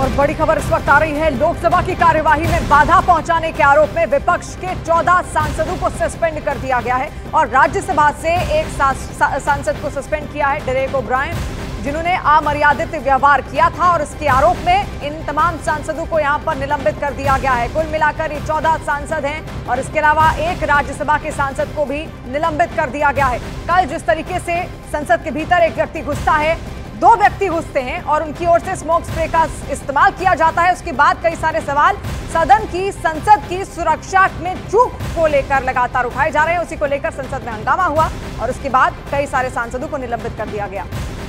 और बड़ी खबर इस वक्त आ रही है। लोकसभा की कार्यवाही में बाधा पहुंचाने के आरोप में विपक्ष के 14 सांसदों को सस्पेंड कर दिया गया है और राज्यसभा से एक सांसद को सस्पेंड किया है, डेरेक ओब्रायन, जिन्होंने अमर्यादित व्यवहार किया था और इसके आरोप में इन तमाम सांसदों को यहां पर निलंबित कर दिया गया है। कुल मिलाकर ये 14 सांसद हैं और इसके अलावा एक राज्यसभा के सांसद को भी निलंबित कर दिया गया है। कल जिस तरीके से संसद के भीतर एक व्यक्ति घुसता है, 2 व्यक्ति घुसते हैं और उनकी ओर से स्मोक स्प्रे का इस्तेमाल किया जाता है, उसके बाद कई सारे सवाल सदन की, संसद की सुरक्षा में चूक को लेकर लगातार उठाए जा रहे हैं। उसी को लेकर संसद में हंगामा हुआ और उसके बाद कई सारे सांसदों को निलंबित कर दिया गया।